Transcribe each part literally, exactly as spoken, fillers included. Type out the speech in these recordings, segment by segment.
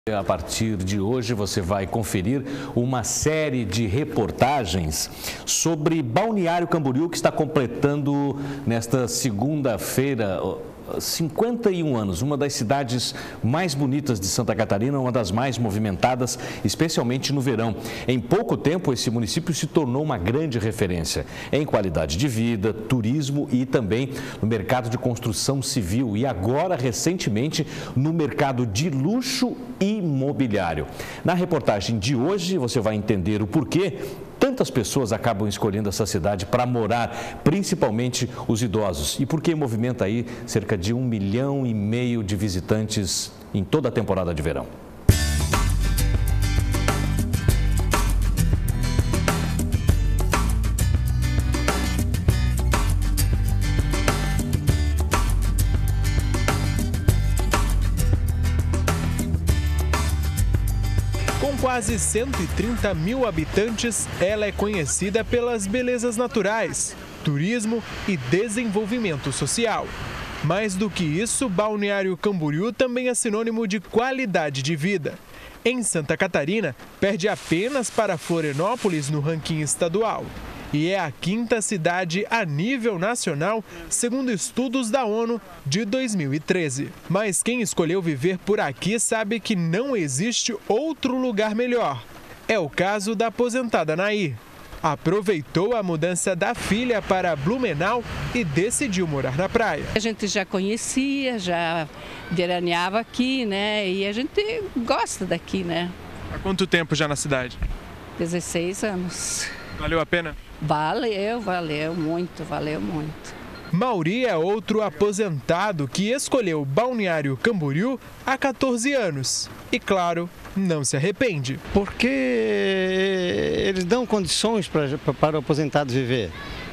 A partir de hoje você vai conferir uma série de reportagens sobre Balneário Camboriú, que está completando nesta segunda-feira cinquenta e um anos, uma das cidades mais bonitas de Santa Catarina, uma das mais movimentadas, especialmente no verão. Em pouco tempo, esse município se tornou uma grande referência em qualidade de vida, turismo e também no mercado de construção civil e agora, recentemente, no mercado de luxo e imobiliário. Na reportagem de hoje, você vai entender o porquê tantas pessoas acabam escolhendo essa cidade para morar, principalmente os idosos. E porque movimenta aí cerca de um milhão e meio de visitantes em toda a temporada de verão. Com quase cento e trinta mil habitantes, ela é conhecida pelas belezas naturais, turismo e desenvolvimento social. Mais do que isso, Balneário Camboriú também é sinônimo de qualidade de vida. Em Santa Catarina, perde apenas para Florianópolis no ranking estadual. E é a quinta cidade a nível nacional, segundo estudos da ONU de dois mil e treze. Mas quem escolheu viver por aqui sabe que não existe outro lugar melhor. É o caso da aposentada Nair. Aproveitou a mudança da filha para Blumenau e decidiu morar na praia. A gente já conhecia, já veraneava aqui, né? E a gente gosta daqui, né? Há quanto tempo já na cidade? dezesseis anos. Valeu a pena? Valeu, valeu muito, valeu muito. Mauri é outro aposentado que escolheu Balneário Camboriú há quatorze anos. E claro, não se arrepende. Porque eles dão condições para, para o aposentado viver.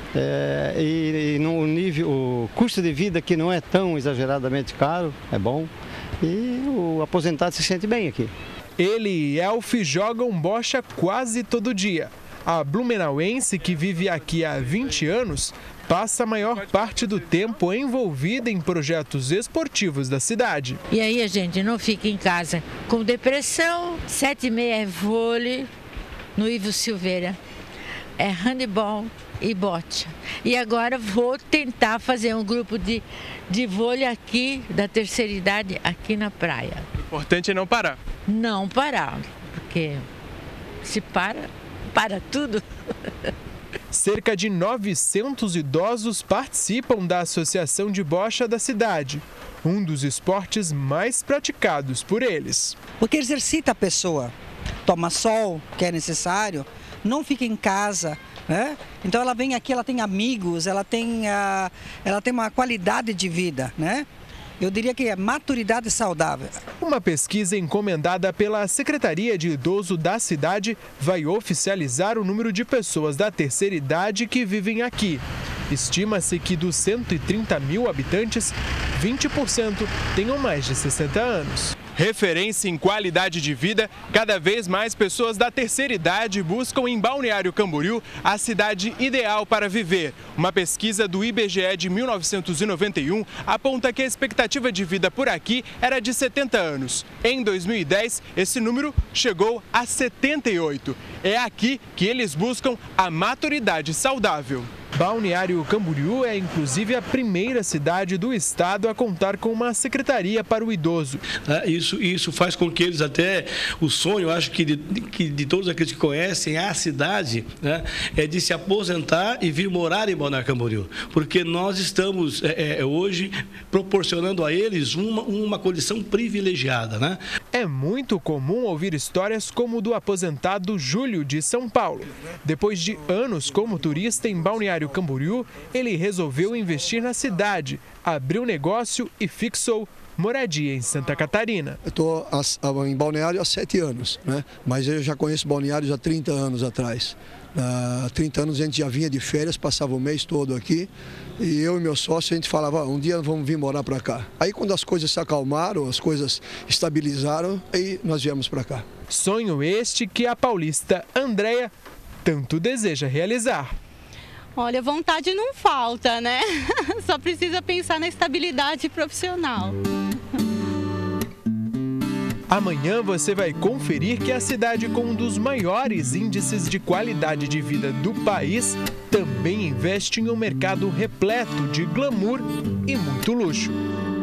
É, e, e no nível, o custo de vida que não é tão exageradamente caro, é bom. E o aposentado se sente bem aqui. Ele e Elf jogam bocha quase todo dia. A blumenauense, que vive aqui há vinte anos, passa a maior parte do tempo envolvida em projetos esportivos da cidade. E aí a gente não fica em casa com depressão. Sete e meia é vôlei no Ivo Silveira, é handebol e bote. E agora vou tentar fazer um grupo de, de vôlei aqui, da terceira idade, aqui na praia. O importante é não parar. Não parar, porque se para... para tudo. Cerca de novecentos idosos participam da Associação de Bocha da cidade, um dos esportes mais praticados por eles. Porque exercita a pessoa, toma sol, que é necessário, não fica em casa, né? Então ela vem aqui, ela tem amigos, ela tem, a, ela tem uma qualidade de vida, né? Eu diria que é maturidade saudável. Uma pesquisa encomendada pela Secretaria de Idoso da cidade vai oficializar o número de pessoas da terceira idade que vivem aqui. Estima-se que dos cento e trinta mil habitantes, vinte por cento tenham mais de sessenta anos. Referência em qualidade de vida, cada vez mais pessoas da terceira idade buscam em Balneário Camboriú a cidade ideal para viver. Uma pesquisa do I B G E de mil novecentos e noventa e um aponta que a expectativa de vida por aqui era de setenta anos. Em dois mil e dez, esse número chegou a setenta e oito. É aqui que eles buscam a maturidade saudável. Balneário Camboriú é inclusive a primeira cidade do estado a contar com uma secretaria para o idoso. Isso, isso faz com que eles até, o sonho, acho que de, que de todos aqueles que conhecem a cidade, né, é de se aposentar e vir morar em Balneário Camboriú. Porque nós estamos é, é, hoje proporcionando a eles uma, uma condição privilegiada, né? É muito comum ouvir histórias como do aposentado Júlio de São Paulo. Depois de anos como turista em Balneário Camboriú, ele resolveu investir na cidade, abriu negócio e fixou moradia em Santa Catarina. Eu estou em Balneário há sete anos, né? Mas eu já conheço Balneário há trinta anos atrás. Há trinta anos a gente já vinha de férias, passava o mês todo aqui e eu e meu sócio a gente falava, um dia vamos vir morar para cá. Aí quando as coisas se acalmaram, as coisas estabilizaram, aí nós viemos para cá. Sonho este que a paulista Andréia tanto deseja realizar. Olha, vontade não falta, né? Só precisa pensar na estabilidade profissional. Amanhã você vai conferir que a cidade com um dos maiores índices de qualidade de vida do país também investe em um mercado repleto de glamour e muito luxo.